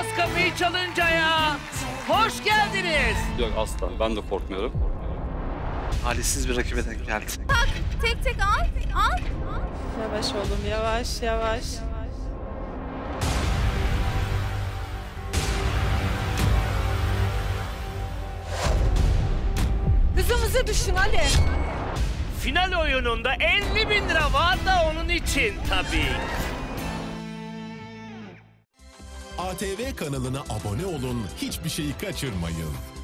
bas kapıyı çalınca ya. Hoş geldiniz. Yok asla. Ben de korkmuyorum. Talihsiz bir rakibe denk geldi. Bak tek tek al. Al. Yavaş oğlum, yavaş yavaş. Hızımızı düşün Ali. Final oyununda 50.000 lira var da onun için tabii. ATV kanalına abone olun, hiçbir şeyi kaçırmayın.